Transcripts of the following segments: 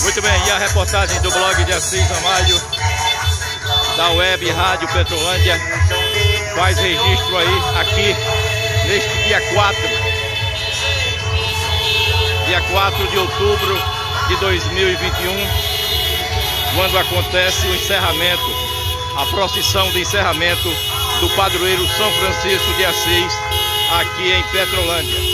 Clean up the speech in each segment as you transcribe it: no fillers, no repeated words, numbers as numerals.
Muito bem, e a reportagem do blog de Assis Ramalho, da Web Rádio Petrolândia, faz registro aí, aqui, neste dia 4 de outubro de 2021, quando acontece o encerramento, a procissão de encerramento do padroeiro São Francisco de Assis, aqui em Petrolândia.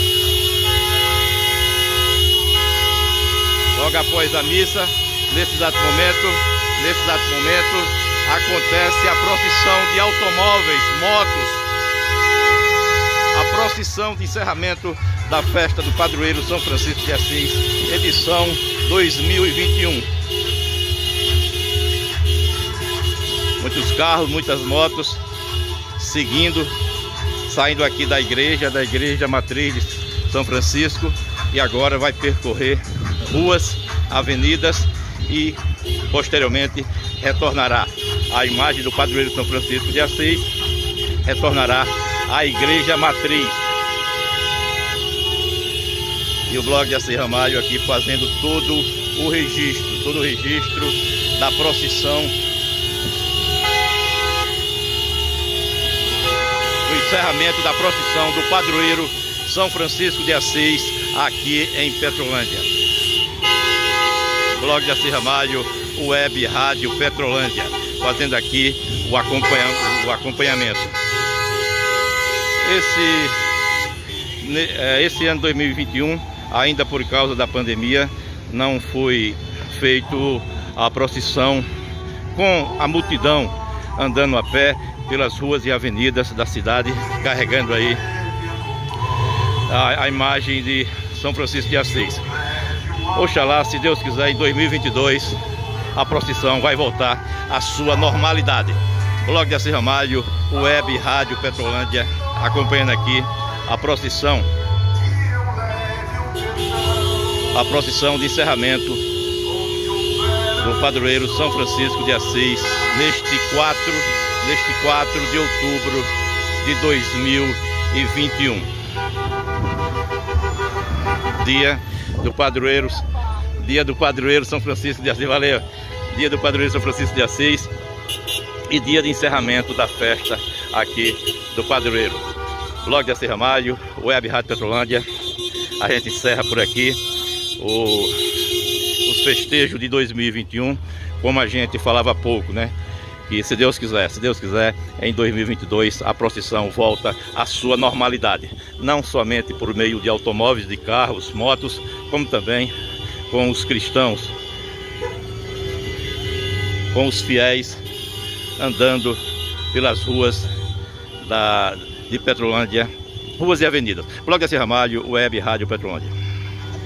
Logo após a missa, nesse exato momento, acontece a procissão de automóveis, motos, a procissão de encerramento da festa do padroeiro São Francisco de Assis, edição 2021. Muitos carros, muitas motos seguindo, saindo aqui da igreja matriz de São Francisco, e agora vai percorrer ruas, avenidas e posteriormente retornará a imagem do padroeiro São Francisco de Assis, retornará à igreja matriz. E o blog de Assis Ramalho aqui fazendo todo o registro da procissão, do encerramento da procissão do padroeiro São Francisco de Assis aqui em Petrolândia. Blog de Assis Ramalho, Web Rádio Petrolândia, fazendo aqui o acompanhamento. Esse ano 2021, ainda por causa da pandemia, não foi feito a procissão com a multidão andando a pé pelas ruas e avenidas da cidade, carregando aí a imagem de São Francisco de Assis. Oxalá, se Deus quiser, em 2022 a procissão vai voltar à sua normalidade. Blog de Assis Ramalho, Web Rádio Petrolândia, acompanhando aqui a procissão de encerramento do padroeiro São Francisco de Assis neste 4 de outubro de 2021. Dia do padroeiro São Francisco de Assis, valeu! Dia do padroeiro São Francisco de Assis e dia de encerramento da festa aqui do padroeiro. Blog de Assis Ramalho, Web Rádio Petrolândia, a gente encerra por aqui os festejos de 2021, como a gente falava há pouco, né? E se Deus quiser, em 2022 a procissão volta à sua normalidade, não somente por meio de automóveis, de carros, motos, como também com os cristãos, com os fiéis andando pelas ruas de Petrolândia, ruas e avenidas. Blog de Assis Ramalho, Web Rádio Petrolândia.